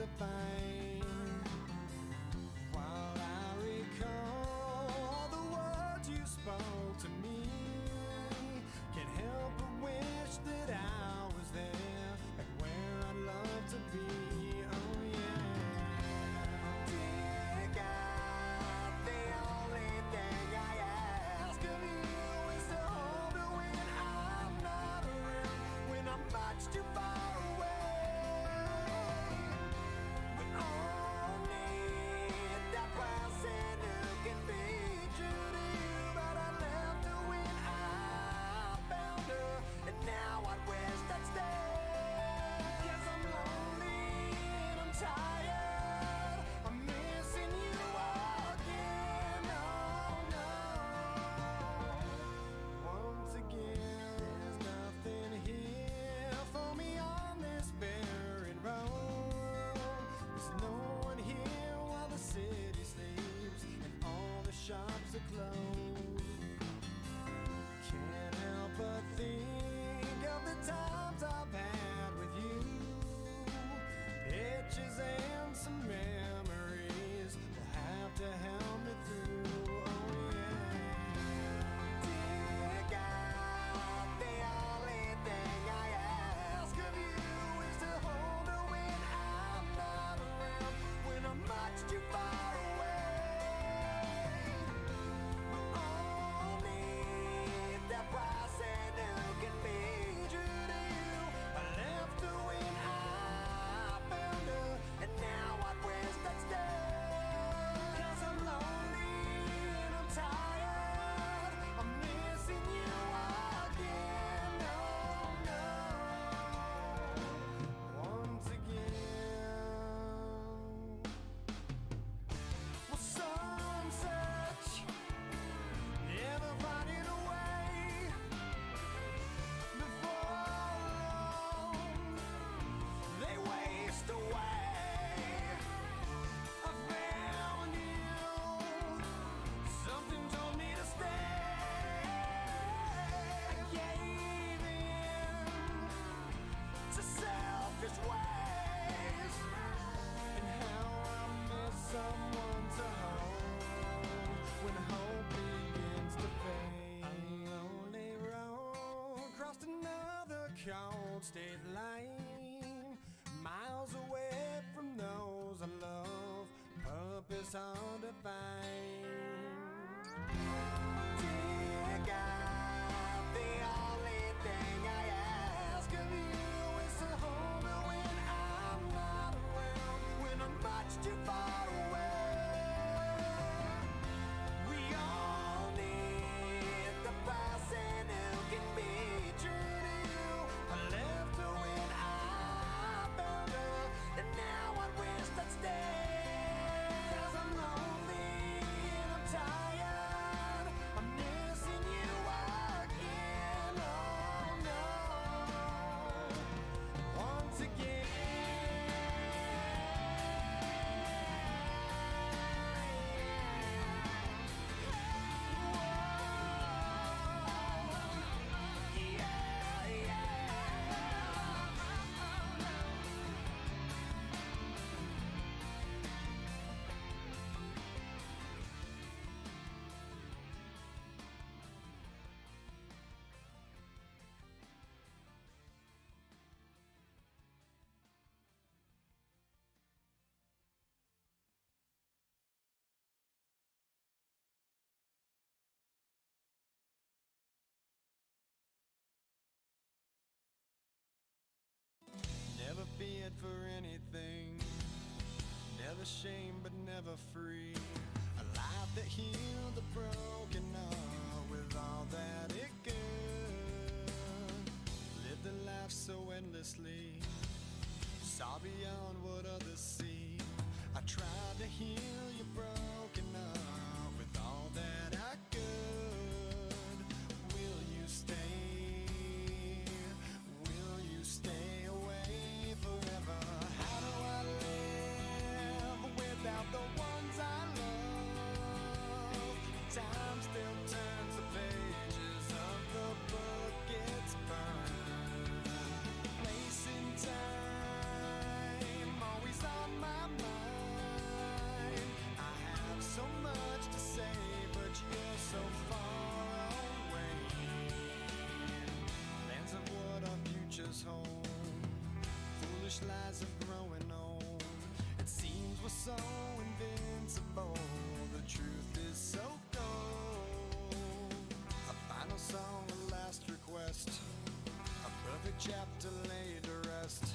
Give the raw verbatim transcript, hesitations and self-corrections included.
divine. While I recall the words you spoke to me, can't help but wish that I was there, like where I'd love to be. Oh yeah. Dear God, the only thing I ask of you is to hold me when I'm not around, when I'm much too far away. We all need that person who can be true to you, but I left her when I found her, and now I wish I'd stay. 'Cause I'm lonely and I'm tired, I'm missing you again. Oh no. Once again, there's nothing here for me on this barren road. There's no one here while the city sleeps and all the shops are closed. Can't help but think of the times I've had with you. Pictures and some memories will have to help me through. Oh yeah. Dear God, the only thing I ask of you is to hold her when I'm not around, when I'm much too far away. We all need that person who can be true to you. I left her when I found her, and now I wish I'd stay. 'Cause I'm lonely and I'm tired, I'm missing you again. No, no. Once again. Well, some search, never finding a way. Before long, they waste away. I found you, something told me to stay. I gave in to selfish ways, and how I miss someone to hold when hope begins to fade. A lonely road crossed another cold state line, miles away from those I love, purpose hard to find. Dear God, the only thing I ask of you is to hold me when I'm not around, when I'm much too far away. We all need the person who can be true to you. I left her when I found her, and now I wish I'd stay. 'Cause I'm lonely and I'm tired, I'm missing you again. Oh no. Once again. Whoa. Yeah, yeah. Never feared for anything, never shamed but never free. A life that healed the broken heart with all that it could. Lived a life so endlessly, saw beyond what others see. I tried to heal your broken heart with all that I could. Will you stay? Will you stay away forever? How do I live without the ones I love? Time still turns the pages of the book, it's burned. Place in time, always on my flashlights of growing old. It seems we're so invincible, the truth is so cold. A final song, a last request, a perfect chapter laid to rest.